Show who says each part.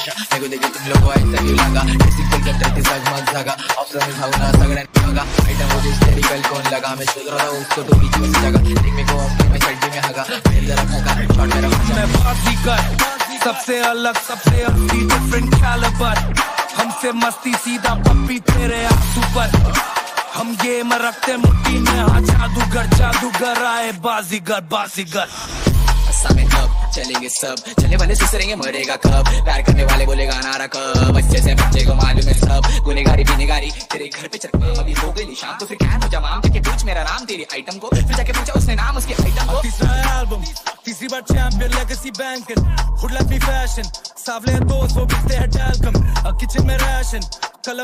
Speaker 1: नशा मेरे देखे तुम लोगों ऐसा क्यों लगा सिंपल करते थे जगमग जगा ऑप्शन में भावना सगळ्यांनी बघा आइटम हो हिस्टेरिकल कौन लगा मैं सोच रहा था उसको तो बीच में जगह देख मेरे को अपने में चड्डी में हगा फिर जरा भगा शॉट मेरा मैं बाजीगर सबसे अलग सबसे असली डिफरेंट कैलिबर हमसे मस्ती सीधा पप्पी तेरे आंसू पर हम गेम रखते मुट्ठी में हाँ जादूगर आए बाजीगर बाजीगर सामने कब चलेंगे सब चलने वाले सुसरेंगे मरेगा कब प्यार करने वाले बोलेगा नारा कब अच्छे से बच्चे को मालूम है सब गुनेगारी बिनेगारी तेरे घर पे चक्कर अभी हो गई शाम तो फिर क्या हो जमाम जाके पूछ मेरा नाम तेरी आइटम को फिर जाके पूछा उसने नाम उसके आइटम को तीसरा एल्बम तीसरी बार champion legacy banker hood like me fashion सावले दोस्त वो बिकते हैं टैल्कम किचन में राशन